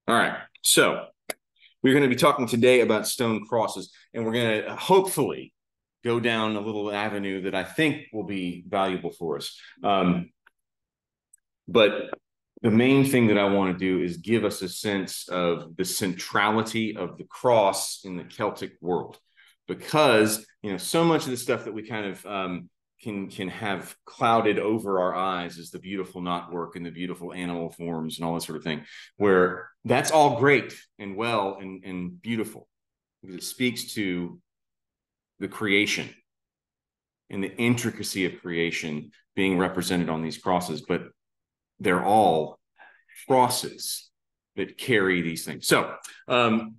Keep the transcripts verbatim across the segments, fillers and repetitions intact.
All right. So we're going to be talking today about stone crosses, and we're going to hopefully go down a little avenue that I think will be valuable for us. Um, but the main thing that I want to do is give us a sense of the centrality of the cross in the Celtic world, because you know so much of the stuff that we kind of um, can can have clouded over our eyes is the beautiful knotwork and the beautiful animal forms and all that sort of thing, where that's all great and well and, and beautiful because it speaks to the creation and the intricacy of creation being represented on these crosses, but they're all crosses that carry these things. So um,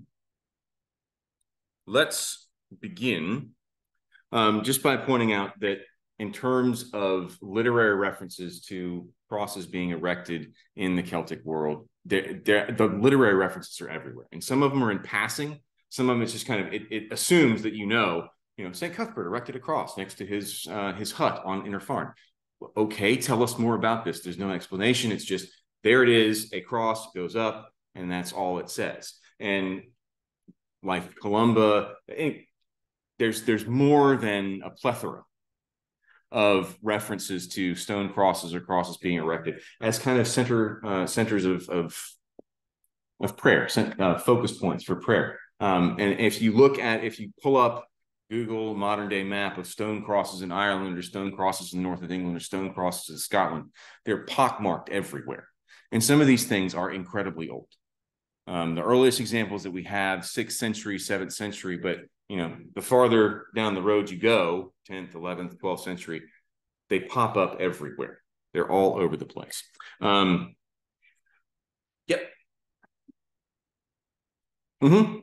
let's begin um, just by pointing out that in terms of literary references to crosses being erected in the Celtic world, they're, they're, the literary references are everywhere. And some of them are in passing. Some of them it's just kind of, it, it assumes that you know, you know, Saint Cuthbert erected a cross next to his, uh, his hut on Innerfarn. Okay, tell us more about this. There's no explanation. It's just, there it is, a cross goes up, and that's all it says. And Life of Columba, there's, there's more than a plethora of references to stone crosses or crosses being erected as kind of center uh, centers of, of, of prayer, uh, focus points for prayer. Um, and if you look at, if you pull up Google modern day map of stone crosses in Ireland or stone crosses in the north of England or stone crosses in Scotland, they're pockmarked everywhere. And some of these things are incredibly old. Um, the earliest examples that we have, sixth century, seventh century, but you know, the farther down the road you go, tenth, eleventh, twelfth century, they pop up everywhere. They're all over the place. Um, yep. Mm-hmm.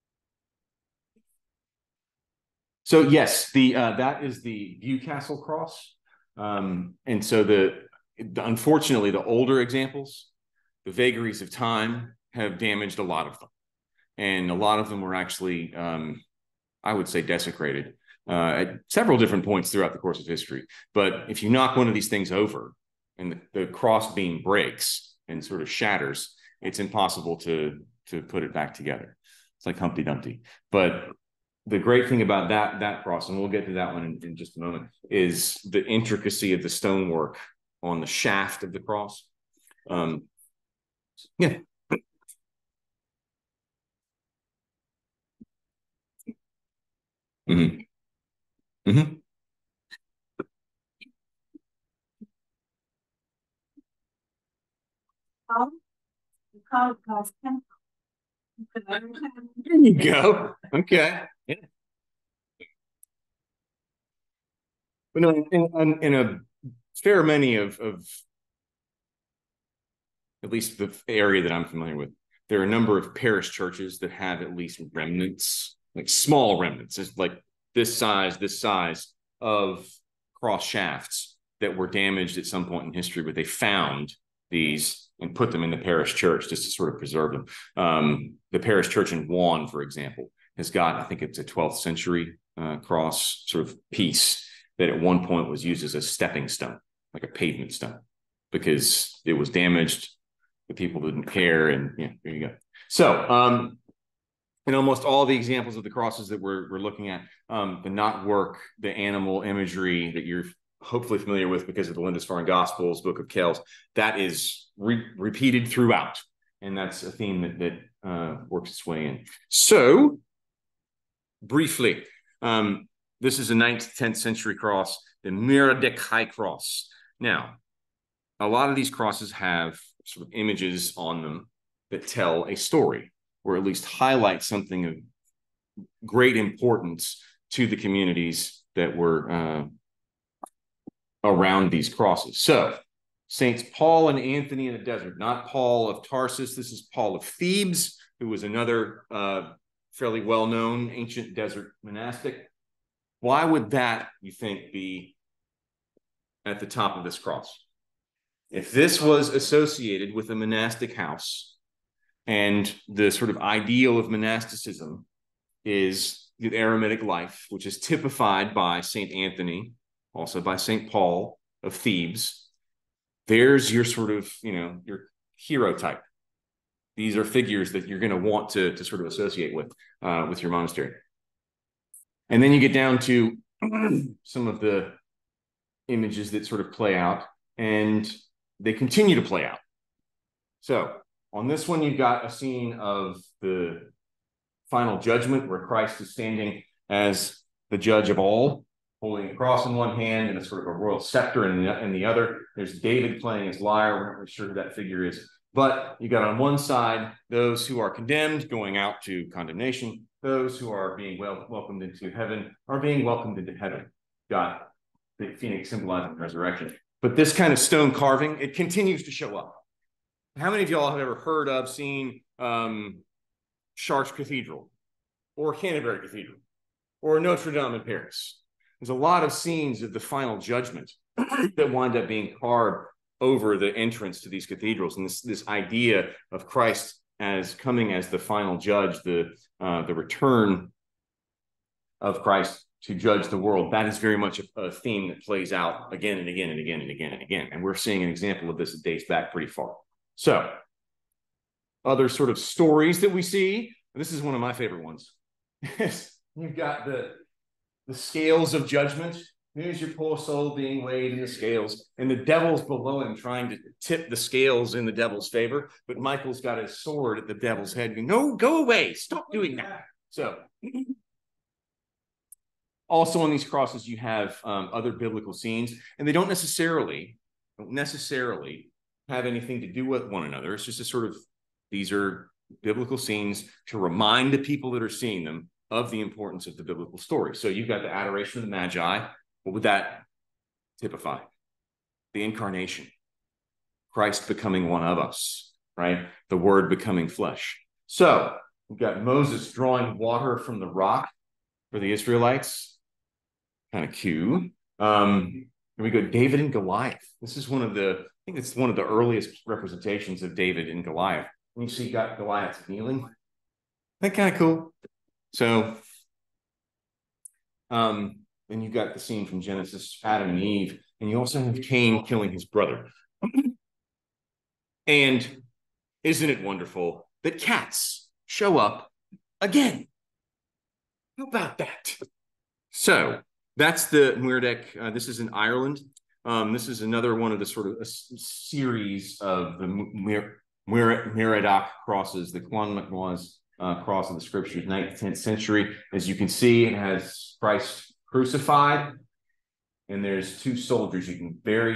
So yes, the uh, that is the Bewcastle cross, um, and so the, the unfortunately the older examples, the vagaries of time have damaged a lot of them, and a lot of them were actually, um, I would say, desecrated uh, at several different points throughout the course of history. But if you knock one of these things over, and the, the cross beam breaks and sort of shatters, it's impossible to to put it back together. It's like Humpty Dumpty, but the great thing about that that cross, and we'll get to that one in, in just a moment, is the intricacy of the stonework on the shaft of the cross. Um, yeah. Mm-hmm. Mm-hmm. There you go. Okay. Yeah. But no, in, in, in a fair many of, of at least the area that I'm familiar with, there are a number of parish churches that have at least remnants, like small remnants, it's like this size, this size of cross shafts that were damaged at some point in history, but they found these and put them in the parish church just to sort of preserve them. Um, the parish church in Vaughan, for example, has got, I think it's a twelfth century uh, cross sort of piece that at one point was used as a stepping stone, like a pavement stone, because it was damaged. The people didn't care, and yeah, there you go. So, um, in almost all the examples of the crosses that we're, we're looking at, um, the knotwork, the animal imagery that you're hopefully familiar with because of the Lindisfarne Gospels, Book of Kells, that is re repeated throughout. And that's a theme that, that uh, works its way in. So, briefly, um, this is a ninth, tenth century cross, the Miradec High Cross. Now, a lot of these crosses have sort of images on them that tell a story, or at least highlight something of great importance to the communities that were uh, around these crosses. So, Saints Paul and Anthony in the desert, not Paul of Tarsus. This is Paul of Thebes, who was another uh, fairly well-known ancient desert monastic. Why would that, you think, be at the top of this cross? If this was associated with a monastic house, and the sort of ideal of monasticism is the eremitic life, which is typified by Saint Anthony, also by Saint Paul of Thebes, there's your sort of, you know, your hero type. These are figures that you're going to want to, to sort of associate with, uh, with your monastery. And then you get down to some of the images that sort of play out, and they continue to play out. So on this one, you've got a scene of the final judgment where Christ is standing as the judge of all, holding a cross in one hand and a sort of a royal scepter in the, in the other. There's David playing his lyre. We're not really sure who that figure is. But you got on one side those who are condemned going out to condemnation. Those who are being well welcomed into heaven are being welcomed into heaven. Got the phoenix symbolizing resurrection. But this kind of stone carving, it continues to show up. How many of y'all have ever heard of, seen um, Chartres Cathedral or Canterbury Cathedral or Notre Dame in Paris? There's a lot of scenes of the final judgment that wind up being carved over the entrance to these cathedrals, and this, this idea of Christ as coming as the final judge, the, uh, the return of Christ to judge the world. That is very much a, a theme that plays out again and again and again and again and again. And we're seeing an example of this that dates back pretty far. So, other sort of stories that we see. This is one of my favorite ones. You've got the, the scales of judgment. Here's your poor soul being weighed in the scales, and the devil's below him trying to tip the scales in the devil's favor. But Michael's got his sword at the devil's head. No, go away. Stop doing that. So, also on these crosses, you have um, other biblical scenes, and they don't necessarily, don't necessarily have anything to do with one another. It's just a sort of, these are biblical scenes to remind the people that are seeing them of the importance of the biblical story. So you've got the adoration of the Magi. What would that typify? The incarnation, Christ becoming one of us, right? The word becoming flesh. So we've got Moses drawing water from the rock for the Israelites. Kind of cute. Um, here we go, David and Goliath. This is one of the, I think it's one of the earliest representations of David and Goliath. And you see, you got Goliath kneeling. Isn't that kind of cool? So, um, and you got the scene from Genesis, Adam and Eve, and you also have Cain killing his brother. And isn't it wonderful that cats show up again? How about that? So that's the Muirdek. Uh, this is in Ireland. Um, this is another one of the sort of a series of the Muirdek crosses, the Clan MacNois uh, cross of the scriptures, ninth to tenth century. As you can see, it has Christ crucified, and there's two soldiers. You can very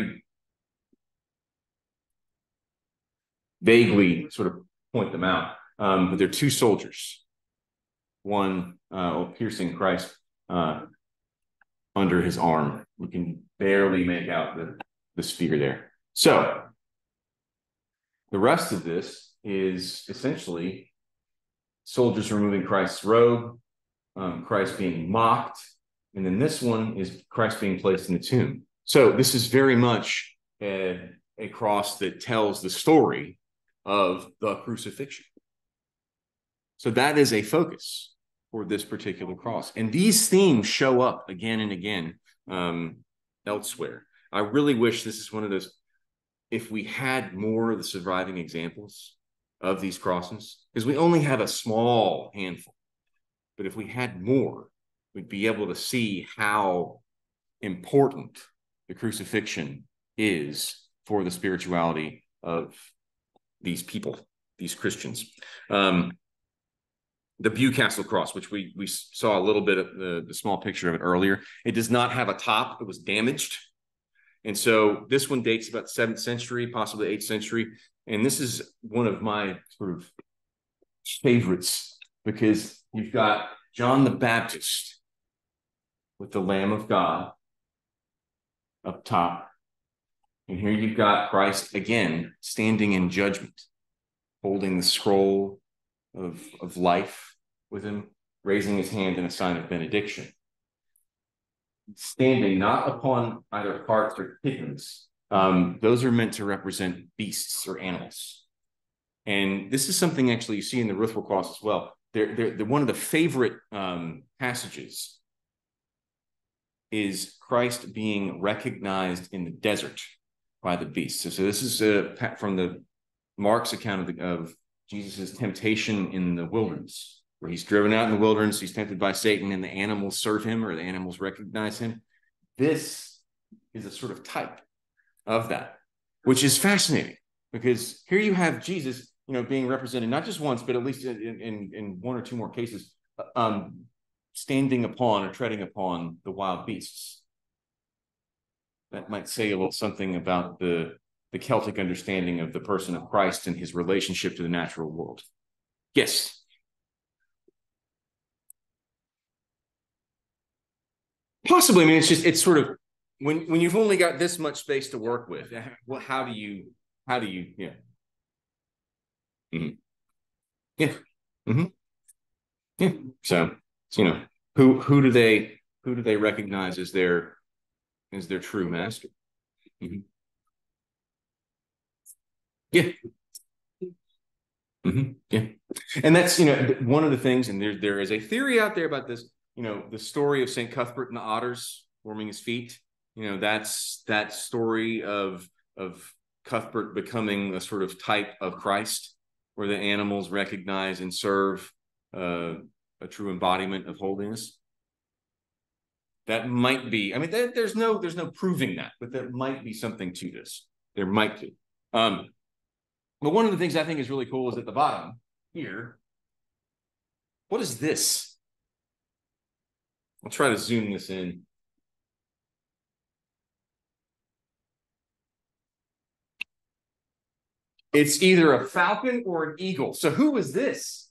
vaguely sort of point them out, um, but they're two soldiers. One uh, piercing Christ uh, under his arm. You can barely make out the, the spear there. So the rest of this is essentially soldiers removing Christ's robe, um, Christ being mocked, and then this one is Christ being placed in the tomb. So this is very much a, a cross that tells the story of the crucifixion. So that is a focus for this particular cross. And these themes show up again and again um, elsewhere. I really wish this is one of those, if we had more of the surviving examples of these crosses, because we only have a small handful, but if we had more, we'd be able to see how important the crucifixion is for the spirituality of these people, these Christians. Um, the Bewcastle cross, which we we saw a little bit of the, the small picture of it earlier, it does not have a top. It was damaged. And so this one dates about the seventh century, possibly eighth century. And this is one of my sort of favorites, because you've got John the Baptist with the Lamb of God up top. And here you've got Christ again standing in judgment, holding the scroll of, of life with him, raising his hand in a sign of benediction. Standing not upon either carts or kittens. Um, those are meant to represent beasts or animals. And this is something actually you see in the Ruthwell cross as well. They're, they're, they're one of the favorite um, passages is Christ being recognized in the desert by the beasts. So, so this is uh, from the Mark's account of, the, of Jesus' temptation in the wilderness, where he's driven out in the wilderness, he's tempted by Satan, and the animals serve him, or the animals recognize him. This is a sort of type of that, which is fascinating, because here you have Jesus, you know, being represented not just once, but at least in, in, in one or two more cases, um, standing upon or treading upon the wild beasts. That might say a little something about the, the Celtic understanding of the person of Christ and his relationship to the natural world. Yes? Possibly. I mean, it's just, it's sort of, when, when you've only got this much space to work with, well, how do you, how do you, yeah. Mm-hmm. Yeah. Mm-hmm. Yeah. So, you know, who, who do they, who do they recognize as their, as their true master? Mm-hmm. Yeah. Mm-hmm. Yeah. And that's, you know, one of the things, and there, there is a theory out there about this, you know, the story of Saint Cuthbert and the otters warming his feet. You know, that's that story of, of Cuthbert becoming a sort of type of Christ, where the animals recognize and serve uh, a true embodiment of holiness. That might be, I mean, there, there's no, there's no proving that, but there might be something to this. There might be. Um, but one of the things I think is really cool is at the bottom here. What is this? I'll try to zoom this in. It's either a falcon or an eagle. So who is this?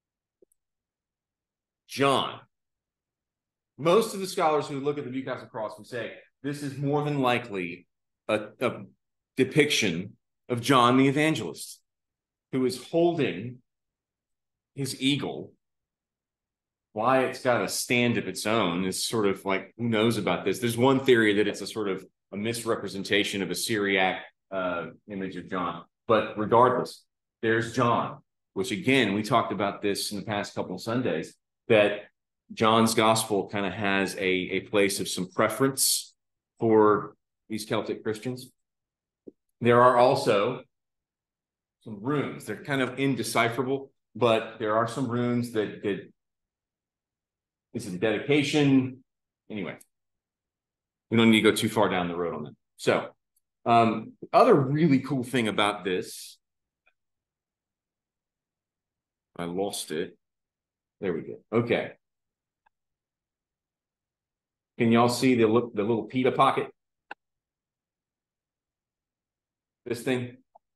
John. Most of the scholars who look at the Newcastle cross would say this is more than likely a, a depiction of John the Evangelist, who is holding his eagle. Why it's got a stand of its own is sort of like, who knows about this? There's one theory that it's a sort of a misrepresentation of a Syriac uh, image of John. But regardless, there's John, which again, we talked about this in the past couple of Sundays, that John's gospel kind of has a, a place of some preference for these Celtic Christians. There are also some runes. They're kind of indecipherable, but there are some runes that, that this is a dedication. Anyway, we don't need to go too far down the road on that. So, um, the other really cool thing about this, I lost it. There we go. Okay. Can y'all see the, the little pita pocket? This thing?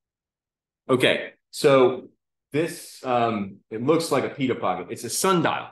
Okay, so this, um, it looks like a pita pocket. It's a sundial.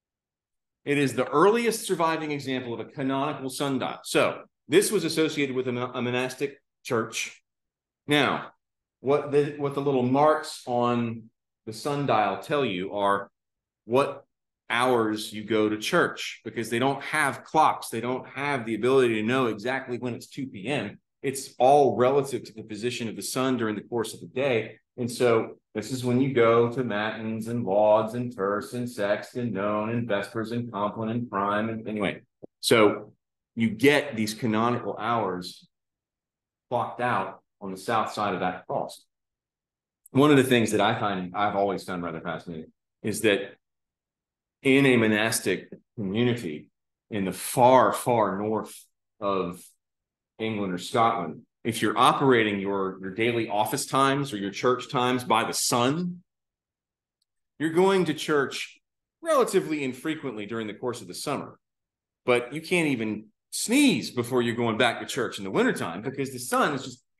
It is the earliest surviving example of a canonical sundial. So this was associated with a, a monastic church. Now, what the, what the little marks on the sundial tell you are what hours you go to church, because they don't have clocks. They don't have the ability to know exactly when it's two p m It's all relative to the position of the sun during the course of the day. And so this is when you go to matins and lauds and terce and sext and none and vespers and compline and prime. And anyway, so you get these canonical hours clocked out on the south side of that cross. One of the things that I find, I've always found rather fascinating, is that in a monastic community in the far, far north of England or Scotland, if you're operating your, your daily office times or your church times by the sun, you're going to church relatively infrequently during the course of the summer. But you can't even sneeze before you're going back to church in the wintertime, because the sun is just...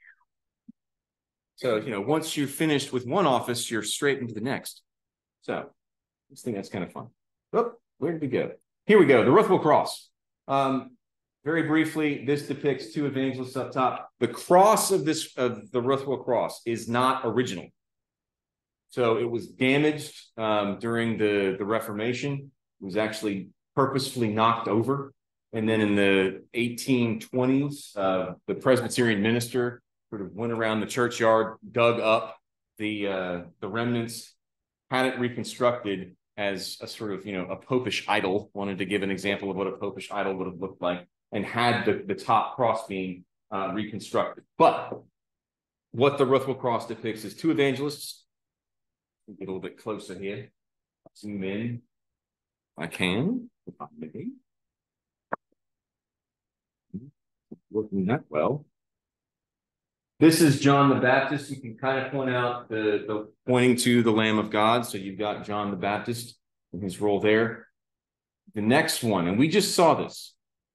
So, you know, once you're finished with one office, you're straight into the next. So I just think that's kind of fun. Oh, where did we go? Here we go, the Ruthwell Cross. Um, very briefly, this depicts two evangelists up top. The cross of this of the Ruthwell Cross is not original. So it was damaged um, during the, the Reformation. It was actually purposefully knocked over. And then in the eighteen twenties, uh, the Presbyterian minister sort of went around the churchyard, dug up the uh, the remnants, had it reconstructed as a sort of, you know, a popish idol, wanted to give an example of what a popish idol would have looked like, and had the, the top cross being uh, reconstructed. But what the Ruthwell Cross depicts is two evangelists Get a little bit closer here. Zoom in. I can. Maybe. Working that well. This is John the Baptist. You can kind of point out the, the pointing to the Lamb of God. So you've got John the Baptist in his role there. The next one, and we just saw this.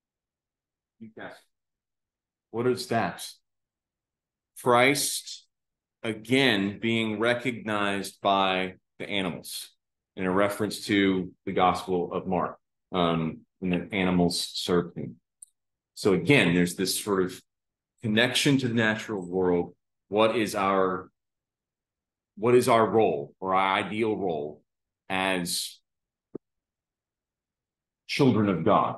What is that? Christ, again, being recognized by the animals in a reference to the Gospel of Mark, um, and that animals served him. So again, there's this sort of connection to the natural world. What is our, what is our role or our ideal role as children of God?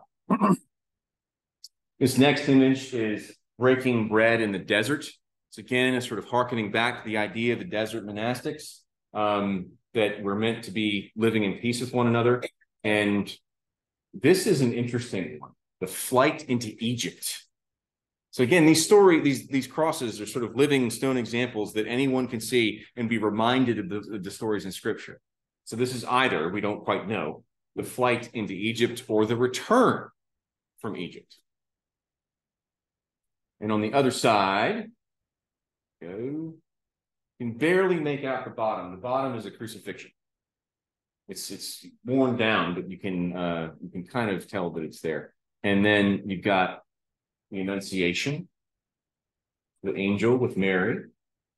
This next image is breaking bread in the desert. It's again a sort of hearkening back to the idea of the desert monastics, um, that we're meant to be living in peace with one another. And this is an interesting one, the flight into Egypt. So again, these story, these, these crosses are sort of living stone examples that anyone can see and be reminded of the, of the stories in Scripture. So this is either, we don't quite know, the flight into Egypt or the return from Egypt. And on the other side, go, you can barely make out the bottom. The bottom is a crucifixion. It's it's worn down, but you can uh, you can kind of tell that it's there. And then you've got the Annunciation, the angel with Mary.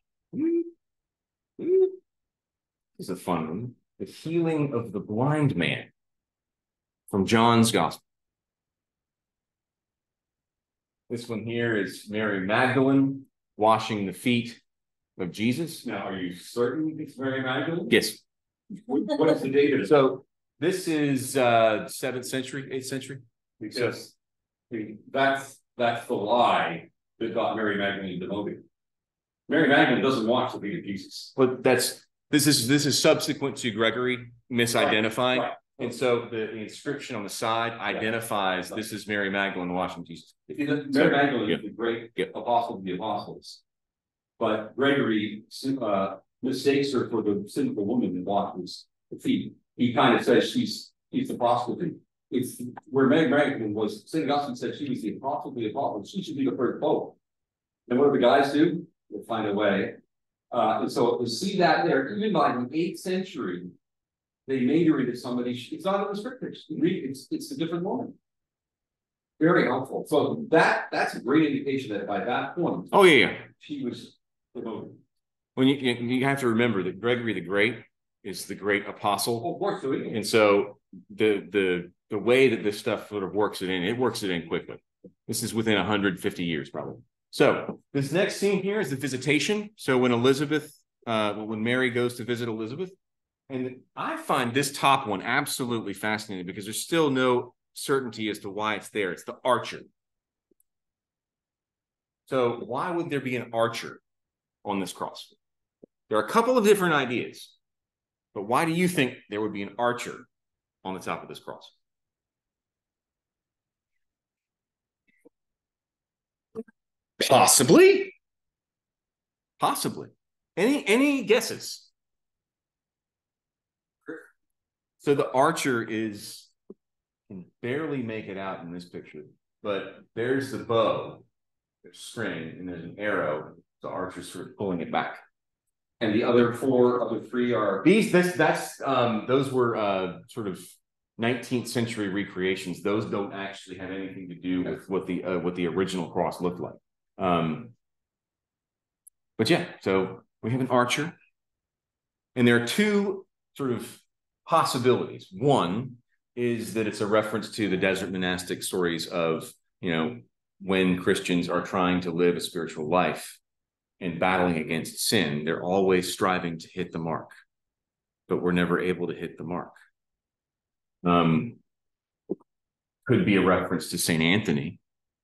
This is a fun one. The healing of the blind man from John's Gospel. This one here is Mary Magdalene washing the feet of Jesus. Now, are you certain it's Mary Magdalene? Yes. What is the date of it? So this is uh, seventh century, eighth century. Because that's that's the lie that got Mary Magdalene demoted. Mary Magdalene doesn't wash the feet of Jesus. But that's this is this is subsequent to Gregory misidentifying. Right, right. And so the, the inscription on the side identifies this is Mary Magdalene washing Jesus. If you look, Mary Magdalene yeah. is the great yeah. apostle of the apostles. But Gregory uh, mistakes her for the sinful woman that washes the feet. He kind of says she's she's the prostitute. It's where Mary Magdalene was, Saint Augustine said she was the apostle of the apostles. She should be the first pope. And what do the guys do? They'll find a way. Uh, and so we see that there, even by the eighth century, they made her into somebody. It's not in the scriptures. It's it's a different woman. Very helpful. So that that's a great indication that by that point, oh yeah, yeah. she was devoted. When you you have to remember that Gregory the Great is the great apostle. Oh, of course, so and so the the the way that this stuff sort of works it in, it works it in quickly. This is within one hundred fifty years probably. So this next scene here is the visitation. So when Elizabeth, uh, when Mary goes to visit Elizabeth. And I find this top one absolutely fascinating because there's still no certainty as to why it's there. It's the archer. So why would there be an archer on this cross? There are a couple of different ideas, but why do you think there would be an archer on the top of this cross? Possibly. Possibly. Any, any guesses? So the archer is, can barely make it out in this picture, but there's the bow, there's string, and there's an arrow. The archer's sort of pulling it back. And the other four, other three are these. This, that's um, those were uh, sort of nineteenth century recreations. Those don't actually have anything to do with what the uh, what the original cross looked like. Um, but yeah, so we have an archer, and there are two sort of possibilities. One is that it's a reference to the desert monastic stories of, you know, when Christians are trying to live a spiritual life and battling against sin, they're always striving to hit the mark, but we're never able to hit the mark. Um, could be a reference to Saint Anthony,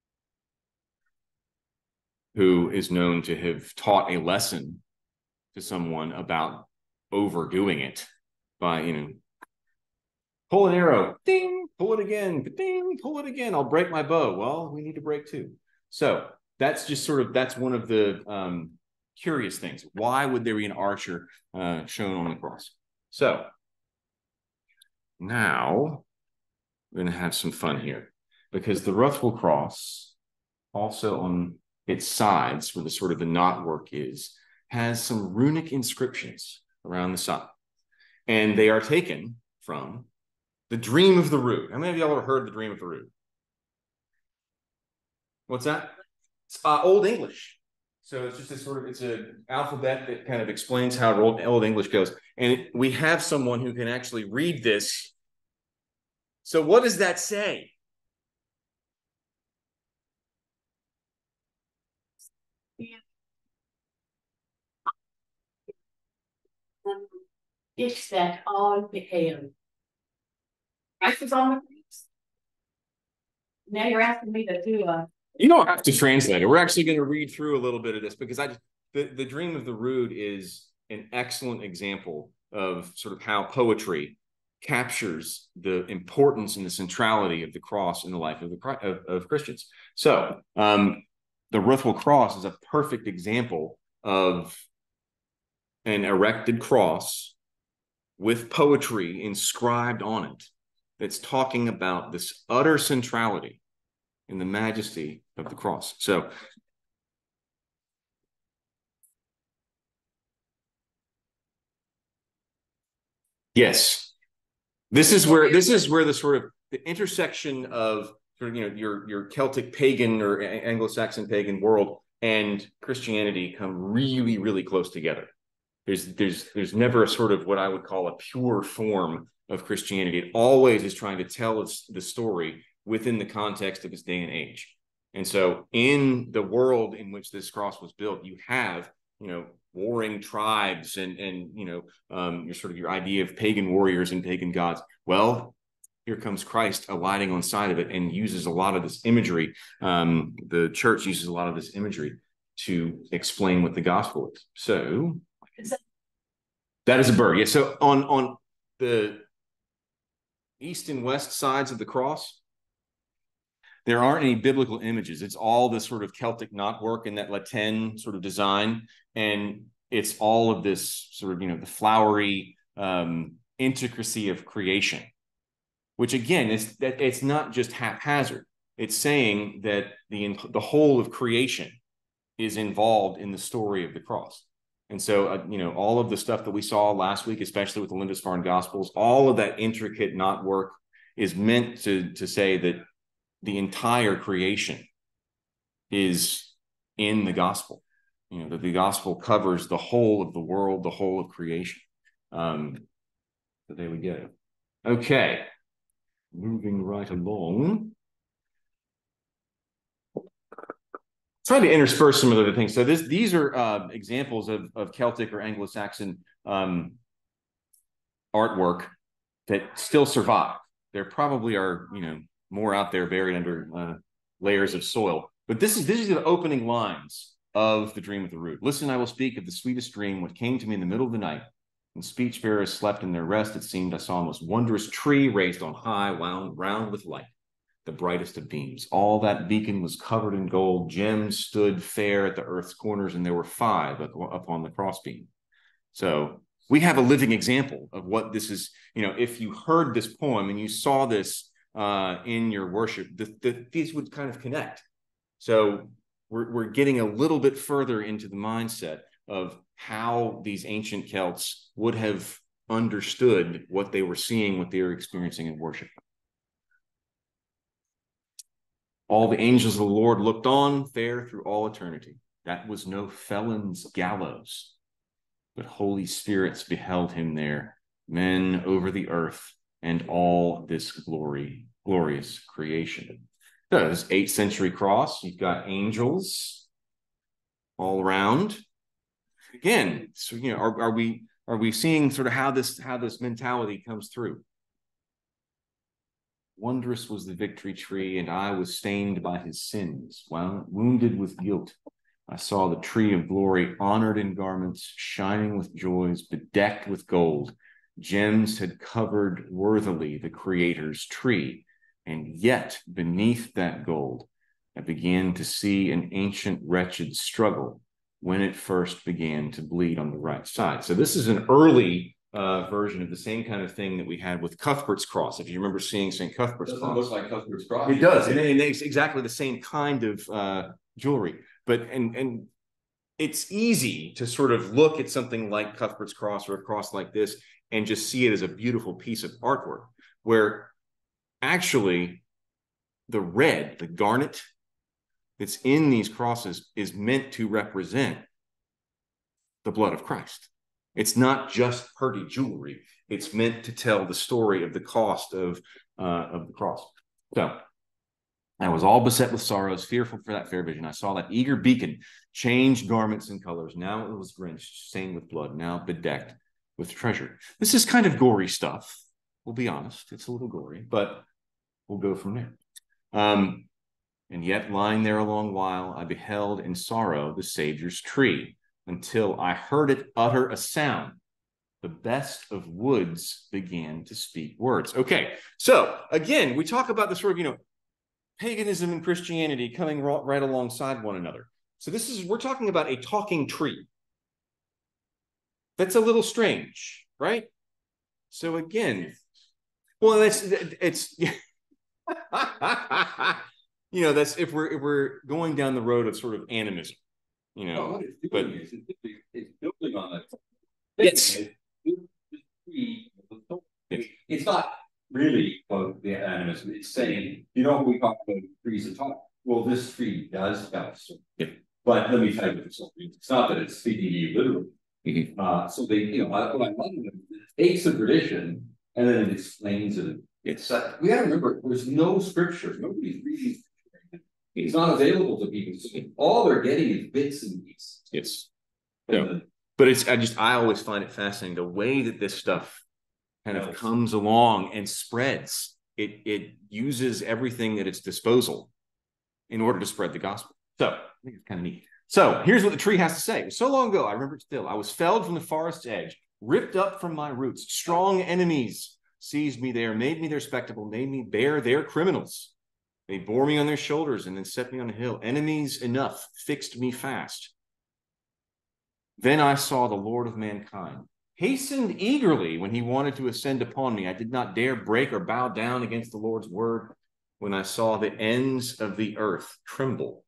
who is known to have taught a lesson to someone about overdoing it. By, you know, pull an arrow, ding, pull it again, ding, pull it again. I'll break my bow. Well, we need to break too. So that's just sort of, that's one of the um, curious things. Why would there be an archer uh, shown on the cross? So now we're going to have some fun here, because the ruffle cross, also on its sides where the sort of the knotwork is, has some runic inscriptions around the side. And they are taken from the Dream of the Rood. How many of y'all ever heard the Dream of the Rood? What's that? It's uh, Old English. So it's just a sort of, it's an alphabet that kind of explains how old, old English goes. And we have someone who can actually read this. So what does that say? Yeah. Um, it's that all beheld. I was on the creeps. Now you're asking me to do a. You don't have to translate it. We're actually going to read through a little bit of this, because I just, the, the Dream of the Rood is an excellent example of sort of how poetry captures the importance and the centrality of the cross in the life of the of, of Christians. So um, the Ruthwell cross is a perfect example of an erected cross with poetry inscribed on it that's talking about this utter centrality in the majesty of the cross. So yes, this is where this is where the sort of the intersection of sort of, you know, your your Celtic pagan or Anglo-Saxon pagan world and Christianity come really, really close together. There's there's there's never a sort of what I would call a pure form of Christianity. It always is trying to tell its, the story within the context of its day and age. And so in the world in which this cross was built, you have, you know, warring tribes and, and you know, um, your sort of your idea of pagan warriors and pagan gods. Well, here comes Christ alighting on side of it and uses a lot of this imagery. Um, the church uses a lot of this imagery to explain what the gospel is. So that is a bird. Yeah. So on, on the east and west sides of the cross, there aren't any biblical images. It's all this sort of Celtic knotwork and that Latin sort of design. And it's all of this sort of, you know, the flowery um, intricacy of creation, which again, is that it's not just haphazard. It's saying that the, the whole of creation is involved in the story of the cross. And so, uh, you know, all of the stuff that we saw last week, especially with the Lindisfarne Gospels, all of that intricate knotwork is meant to, to say that the entire creation is in the gospel. You know, that the gospel covers the whole of the world, the whole of creation. Um, so there we go. Okay, moving right along. Trying to intersperse some of the other things. So this, these are uh, examples of, of Celtic or Anglo-Saxon um, artwork that still survive. There probably are, you know, more out there buried under uh, layers of soil. But this is, this is the opening lines of the Dream of the Rood. Listen, I will speak of the sweetest dream, what came to me in the middle of the night. When speech bearers slept in their rest, it seemed I saw a most wondrous tree raised on high, wound round with light, the brightest of beams. All that beacon was covered in gold. Gems stood fair at the earth's corners, and there were five upon the crossbeam. So we have a living example of what this is. You know, if you heard this poem and you saw this uh, in your worship, the, the, these would kind of connect. So we're, we're getting a little bit further into the mindset of how these ancient Celts would have understood what they were seeing, what they were experiencing in worship. All the angels of the Lord looked on, fair through all eternity. That was no felon's gallows, but holy spirits beheld him there, men over the earth, and all this glory, glorious creation. So this eighth century cross, you've got angels all around. Again, so you know, are, are we are we seeing sort of how this how this mentality comes through? Wondrous was the victory tree, and I was stained by his sins. While wounded with guilt, I saw the tree of glory, honored in garments, shining with joys, bedecked with gold. Gems had covered worthily the Creator's tree, and yet beneath that gold, I began to see an ancient wretched struggle, when it first began to bleed on the right side. So this is an early uh, version of the same kind of thing that we had with Cuthbert's cross. If you remember seeing Saint Cuthbert's Doesn't cross. look like Cuthbert's cross. It does, and, and it's exactly the same kind of uh, jewelry. But and and it's easy to sort of look at something like Cuthbert's cross or a cross like this and just see it as a beautiful piece of artwork, where actually the red, the garnet that's in these crosses is meant to represent the blood of Christ. It's not just pretty jewelry. It's meant to tell the story of the cost of, uh, of the cross. So I was all beset with sorrows, fearful for that fair vision. I saw that eager beacon change garments and colors. Now it was drenched, stained with blood, now bedecked with treasure. This is kind of gory stuff. We'll be honest. It's a little gory, but we'll go from there. Um, and yet lying there a long while, I beheld in sorrow the Savior's tree, until I heard it utter a sound. The best of woods began to speak words. Okay, so again, we talk about the sort of, you know, paganism and Christianity coming right alongside one another. So this is, we're talking about a talking tree. That's a little strange, right? So again, well, that's, it's, you know, that's if we're, if we're going down the road of sort of animism, you know, what it's but doing is it's, it's building on that. Yes. It's not really about the animism. It's saying, you know, we talk about trees and talk. Well, this tree does have some. Yeah. But let me tell you something. It's not that it's speaking to you literally. Mm-hmm. Uh, so they, you know, what I love it, it takes a tradition and then it explains it. It's uh, we got to remember, there's no scripture. Nobody's reading. It's not available to people. So all they're getting is bits and pieces. Yes. Yeah. But it's, I just, I always find it fascinating the way that this stuff kind of comes along and spreads. It, it uses everything at its disposal in order to spread the gospel. So I think it's kind of neat. So here's what the tree has to say. So long ago, I remember it still. I was felled from the forest's edge, ripped up from my roots. Strong enemies seized me there, made me their spectacle, made me bear their criminals. They bore me on their shoulders and then set me on a hill. Enemies enough fixed me fast. Then I saw the Lord of mankind, hastened eagerly when he wanted to ascend upon me. I did not dare break or bow down against the Lord's word. When I saw the ends of the earth tremble,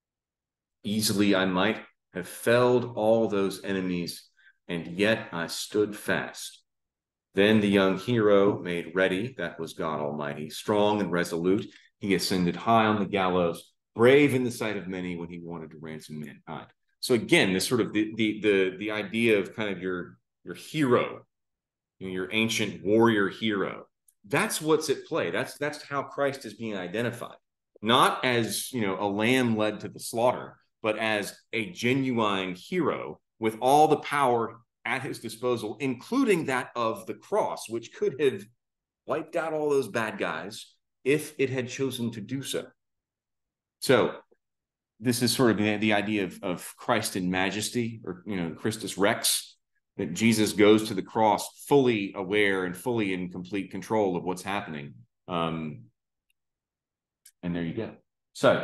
easily I might have felled all those enemies, and yet I stood fast. Then the young hero made ready, that was God Almighty, strong and resolute. He ascended high on the gallows, brave in the sight of many when he wanted to ransom mankind. So again, this sort of the the the, the idea of kind of your your hero, you know, your ancient warrior hero. That's what's at play. That's that's how Christ is being identified, not as, you know, a lamb led to the slaughter, but as a genuine hero with all the power at his disposal, including that of the cross, which could have wiped out all those bad guys if it had chosen to do so. So this is sort of the, the idea of, of Christ in majesty, or, you know, Christus Rex, that Jesus goes to the cross fully aware and fully in complete control of what's happening. Um, and there you go. So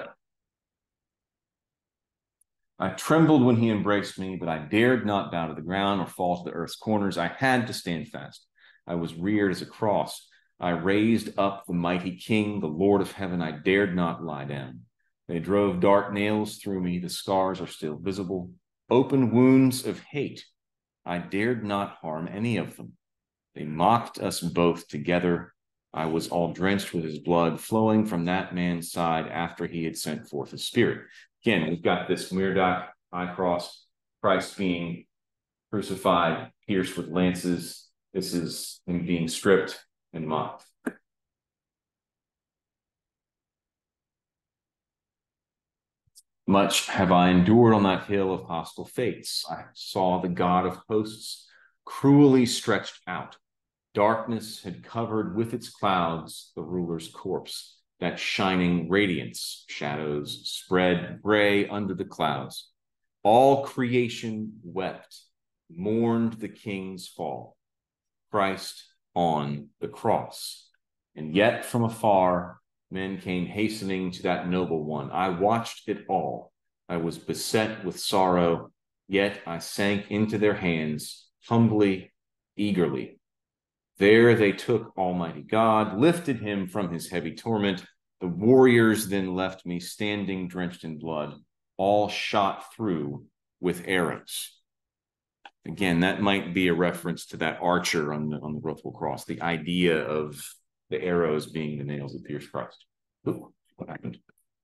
I trembled when he embraced me, but I dared not bow to the ground or fall to the earth's corners. I had to stand fast. I was reared as a cross. I raised up the mighty King, the Lord of heaven. I dared not lie down. They drove dark nails through me. The scars are still visible. Open wounds of hate. I dared not harm any of them. They mocked us both together. I was all drenched with his blood flowing from that man's side after he had sent forth his spirit. Again, we've got this Murdoch eye cross, Christ being crucified, pierced with lances. This is him being stripped and mocked. Much have I endured on that hill of hostile fates. I saw the God of hosts cruelly stretched out. Darkness had covered with its clouds the ruler's corpse. That shining radiance, shadows spread gray under the clouds. All creation wept, mourned the king's fall. Christ on the cross. And yet from afar, men came hastening to that noble one. I watched it all. I was beset with sorrow Yet I sank into their hands, humbly, eagerly. There they took Almighty God, lifted him from his heavy torment. The warriors then left me standing drenched in blood, all shot through with arrows. Again, that might be a reference to that archer on the, on the Rothwell cross, the idea of the arrows being the nails that pierce Christ. Ooh, what happened?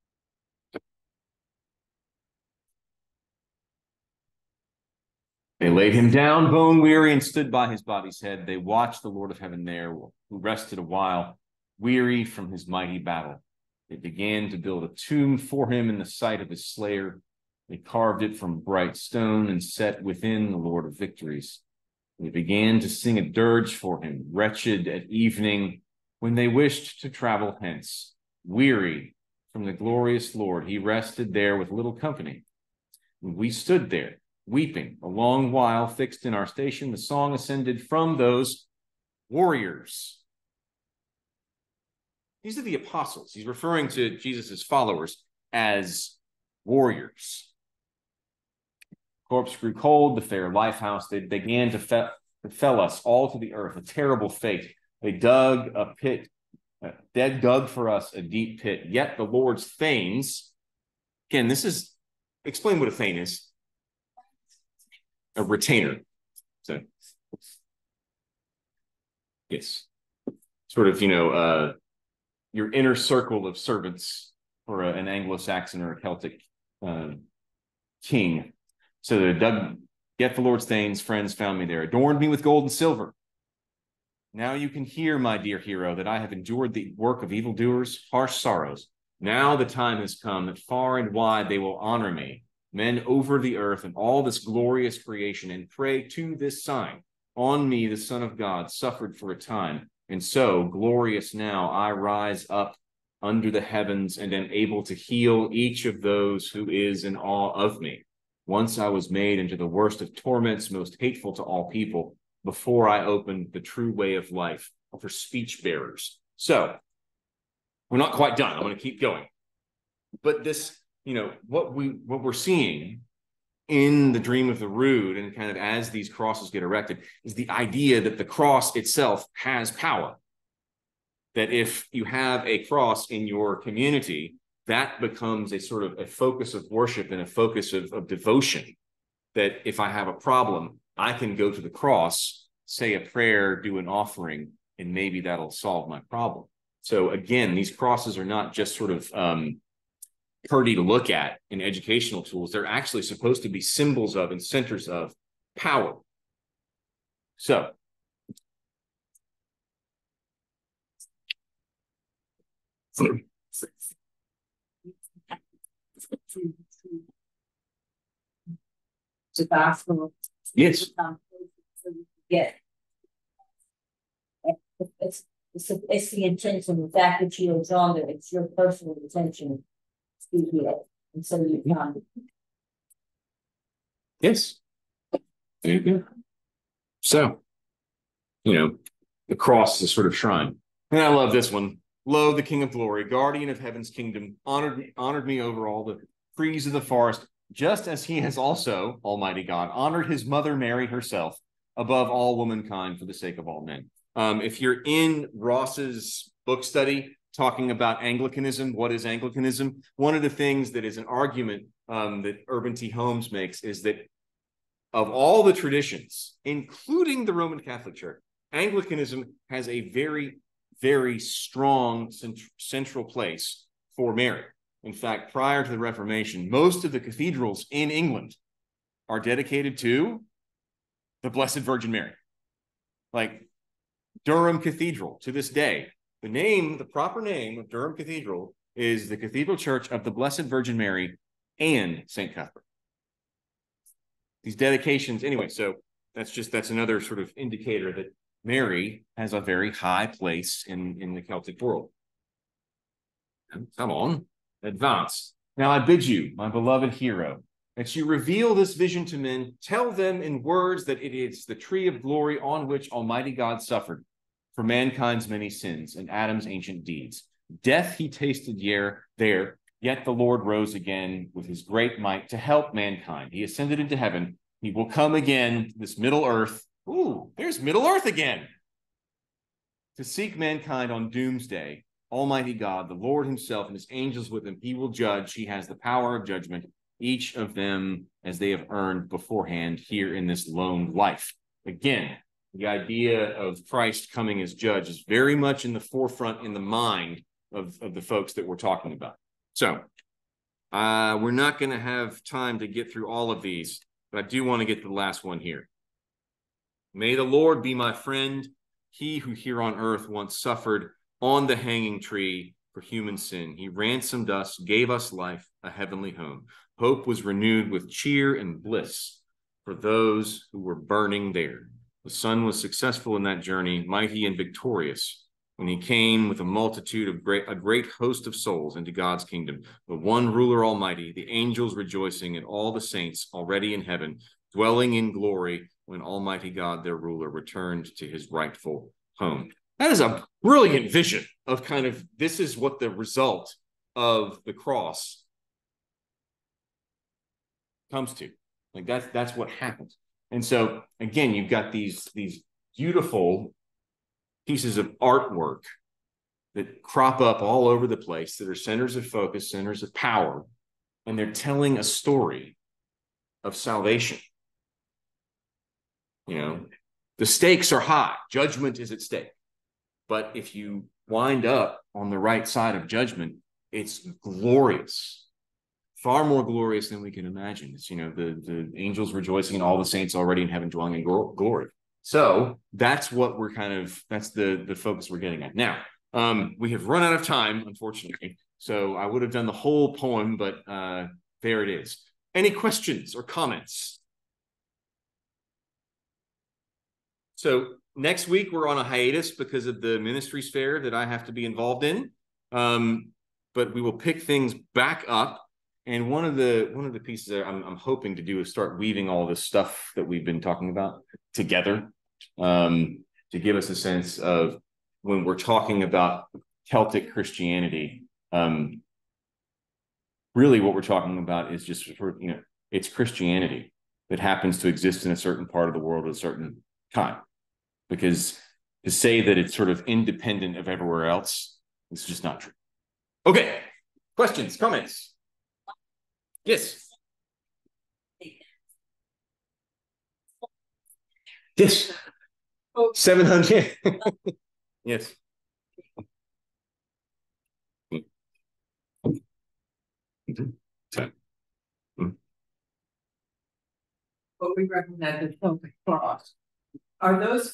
They laid him down, bone weary, and stood by his body's head. They watched the Lord of heaven there, who rested a while, weary from his mighty battle. They began to build a tomb for him in the sight of his slayer. They carved it from bright stone and set within the Lord of victories. They began to sing a dirge for him, wretched at evening, when they wished to travel hence. Weary from the glorious Lord, he rested there with little company. And we stood there, weeping a long while, fixed in our station. The song ascended from those warriors. These are the apostles. He's referring to Jesus' followers as warriors. Corpse grew cold, the fair lifehouse. They began to fe- fell us all to the earth, a terrible fate. They dug a pit, uh, they dug for us a deep pit. Yet the Lord's thanes, again, this is, explain what a thane is. A retainer. So, yes. Sort of, you know, uh, your inner circle of servants for a, an Anglo-Saxon or a Celtic uh, king. So the dug, yet the Lord's thanes, friends found me there, adorned me with gold and silver. Now you can hear, my dear hero, that I have endured the work of evildoers, harsh sorrows. Now the time has come that far and wide they will honor me, men over the earth and all this glorious creation, and pray to this sign. On me the Son of God suffered for a time, and so, glorious now, I rise up under the heavens and am able to heal each of those who is in awe of me. Once I was made into the worst of torments, most hateful to all people, before I opened the true way of life for speech bearers. So, we're not quite done. I'm going to keep going. But this, you know, what we what we're seeing in the dream of the Rood, and kind of as these crosses get erected, is the idea that the cross itself has power. That if you have a cross in your community, that becomes a sort of a focus of worship and a focus of, of devotion. That if I have a problem, I can go to the cross, say a prayer, do an offering, and maybe that'll solve my problem. So again, these crosses are not just sort of um, pretty to look at in educational tools. They're actually supposed to be symbols of and centers of power. So, The gospel. yes. Yeah. It's, it's, it's the intention, the fact that you are drawn there, it's your personal intention to be here. And so you can. Yes. There you go. So, you know, the cross is a sort of shrine. And I love this one. Lo, the King of Glory, guardian of heaven's kingdom, honored, honored me over all the trees of the forest, just as he has also, Almighty God, honored his mother Mary herself above all womankind for the sake of all men. Um, if you're in Ross's book study talking about Anglicanism, what is Anglicanism? One of the things that is an argument um, that Urban T. Holmes makes is that of all the traditions, including the Roman Catholic Church, Anglicanism has a very, very strong cent- central place for Mary. In fact, prior to the Reformation, most of the cathedrals in England are dedicated to the Blessed Virgin Mary. Like Durham Cathedral, to this day, the name, the proper name of Durham Cathedral is the Cathedral Church of the Blessed Virgin Mary and Saint Cuthbert. These dedications, anyway, so that's just, that's another sort of indicator that Mary has a very high place in, in the Celtic world. Come on, advance. Now I bid you, my beloved hero, that you reveal this vision to men, tell them in words that it is the tree of glory on which Almighty God suffered for mankind's many sins and Adam's ancient deeds. Death he tasted there, there, Yet the Lord rose again with his great might to help mankind. He ascended into heaven. He will come again to this middle earth. Ooh, there's middle earth again. To seek mankind on doomsday. Almighty God, the Lord himself and his angels with him, he will judge. He has the power of judgment, each of them as they have earned beforehand here in this lone life. Again, the idea of Christ coming as judge is very much in the forefront in the mind of, of the folks that we're talking about. So uh, we're not going to have time to get through all of these, but I do want to get to the last one here. May the Lord be my friend, he who here on earth once suffered on the hanging tree for human sin. He ransomed us, gave us life, a heavenly home. Hope was renewed with cheer and bliss for those who were burning there. The Son was successful in that journey, mighty and victorious, when he came with a multitude of great, a great host of souls into God's kingdom, the one ruler almighty, the angels rejoicing, and all the saints already in heaven, dwelling in glory when Almighty God, their ruler, returned to his rightful home. That is a brilliant vision of kind of, this is what the result of the cross comes to. Like that's, that's what happens. And so again, you've got these, these beautiful pieces of artwork that crop up all over the place that are centers of focus, centers of power, and they're telling a story of salvation. You know, the stakes are high. Judgment is at stake. But if you wind up on the right side of judgment, it's glorious. Far more glorious than we can imagine. It's, you know, the, the angels rejoicing and all the saints already in heaven dwelling in glory. So that's what we're kind of, that's the, the focus we're getting at. Now, um, we have run out of time, unfortunately. So I would have done the whole poem, but uh, there it is. Any questions or comments? So next week, we're on a hiatus because of the ministries fair that I have to be involved in. Um, but we will pick things back up. And one of the one of the pieces that I'm, I'm hoping to do is start weaving all this stuff that we've been talking about together um, to give us a sense of when we're talking about Celtic Christianity. Um, really, what we're talking about is just for, you know, it's Christianity that happens to exist in a certain part of the world at a certain time. Because to say that it's sort of independent of everywhere else, it's just not true. Okay, questions, comments? Yes. Yes. seven hundred. Yes. So, What we recommend is Celtic cross. Are those